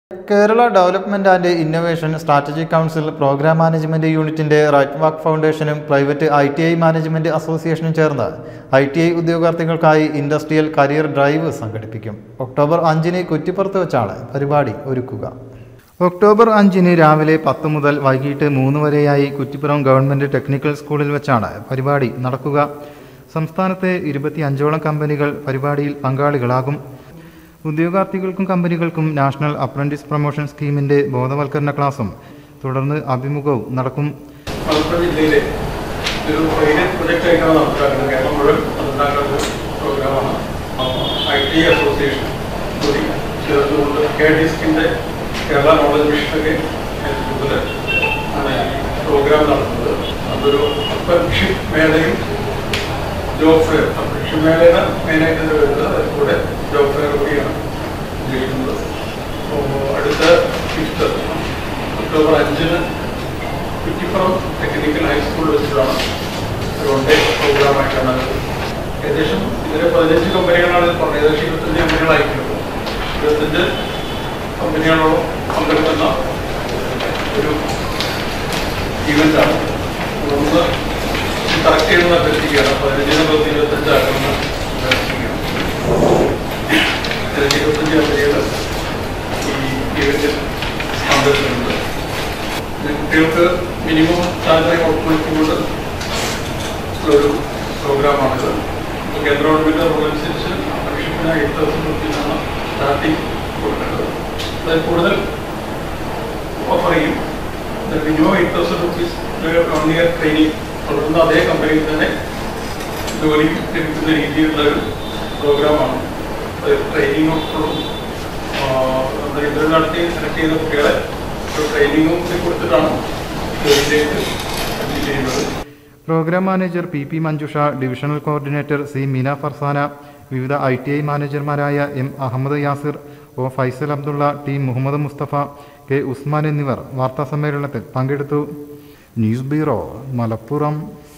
Kerala development and innovation strategic council program management യൂണിറ്റിന്റെ right walk ഫൗണ്ടേഷനും private ITI management അസോസിയേഷനും ചേർന്ന് ITI ഉദ്യോഗാർത്ഥികൾക്കായി ഇൻഡസ്ട്രിയൽ കരിയർ ഡ്രൈവ് സംഘടിപ്പിക്കും. ഒക്ടോബർ 5-ന് കുറ്റിപ്പുറത്ത് വെച്ചാണ് പരിപാടി ഒരുക്കുക. ഒക്ടോബർ 5-ന് രാവിലെ 10 മുതൽ വൈകിട്ട് 3 വരെയായി കുറ്റിപ്പുറം ഗവൺമെന്റ് ടെക്നിക്കൽ സ്കൂളിൽ വെച്ചാണ് പരിപാടി നടക്കുക. സംസ്ഥാനത്തെ 25ഓളം കമ്പനികൾ പരിപാടിയിൽ പങ്കാളികളാകും. ഉദ്യോഗാർത്ഥികൾക്കും കമ്പനികൾക്കും നാഷണൽ അപ്രന്റീസ് പ്രൊമോഷൻ സ്കീമിന്റെ ബോധവൽക്കരണ ക്ലാസും തുടർന്ന് അഭിമുഖവും നടക്കും. മലപ്പുറം ജില്ലയിലെ ഒരു പൈലറ്റ് പ്രൊജക്റ്റായിട്ടാണ് നടപ്പിലാക്കുന്നത്. കേരളം മുഴുവൻ നടപ്പിലാക്കുന്ന ഒരു പ്രോഗ്രാമാണ്. ITI അസോസിയേഷൻ കൂടി ചേർന്നുകൊണ്ട് KDSKന്റെ കേരള നോളജ് മിഷനൊക്കെ നേതൃത്വത്തിൽ ആണ് ഈ പ്രോഗ്രാം നടത്തുന്നത്. അതൊരു അപ്രന്റീസ്ഷിപ്പ് മേളയും ജോബ് ഫെയർ, അപ്രന്റീസ്ഷിപ്പ് മേളയുടെ മെയിനായിട്ട് വരുന്നത്, അതിൽ കൂടെ ജോബ് ഫെയർ കൂടിയാണ് ഉദ്ദേശിക്കുന്നത്. അടുത്ത ഫിഫ്ത്ത് ഒക്ടോബർ 5-ന് കുറ്റിപ്പുറം ടെക്നിക്കൽ ഹൈസ്കൂളിൽ വെച്ചിട്ടാണ് ഒരു വൺ ഡേ പ്രോഗ്രാമായിട്ടാണ്. ഏകദേശം ഇതിലെ 15 കമ്പനികളാണ് ഇത് പറഞ്ഞത്. ഏകദേശം 25 കമ്പനികളായിരിക്കും. 25 കമ്പനികളോളം പങ്കെടുക്കുന്ന ഒരു ഈവൻ്റാണ്. തുടർന്ന് കറക്റ്റ് ചെയ്യുന്ന അഭ്യർത്ഥിക്കുകയാണ്. 15-25 ആക്കുന്ന അഭ്യർത്ഥിക്കുകയാണ്. 25 കമ്പനികൾ ഈ ഈവൻ്റിൽ പങ്കെടുക്കുന്നുണ്ട്. കുട്ടികൾക്ക് മിനിമം സാലറി ഉൾപ്പെടുത്തിക്കൊണ്ട് ഉള്ളൊരു പ്രോഗ്രാമാണിത്. കേന്ദ്ര ഗവൺമെൻറ് റൂളനുസരിച്ച് അപേക്ഷത്തിന് 8,000 രൂപയാണ് സ്റ്റാർട്ടിങ് കൊടുക്കേണ്ടത്. അതിൽ കൂടുതൽ ഓഫർ ചെയ്യും. മിനിമം 8,000 രൂപീസ് 1 ഇയർ ട്രെയിനിങ്, തുടർന്ന് അതേ കമ്പനിയിൽ തന്നെ ജോലി ലഭിക്കുന്ന രീതിയിലുള്ളൊരു പ്രോഗ്രാമാണ്. അത് ട്രെയിനിങ്ങും ഇന്റർവ്യൂ നടത്തി സെലക്ട് ചെയ്ത കുട്ടികളെ ട്രെയിനിങ്ങും കൊടുത്തിട്ടാണ് ജോലിയിലേക്ക് ചെയ്യുന്നത്. Program manager PP Manjusha, divisional coordinator C Meena Farsana, വിവിധ ITI മാനേജർമാരായ M Ahmed Yasir, O Faisal Abdulla, T Muhammad Mustafa, K Usman എന്നിവർ വാർത്താസമ്മേളനത്തിൽ പങ്കെടുത്തു. News bureau, Malappuram.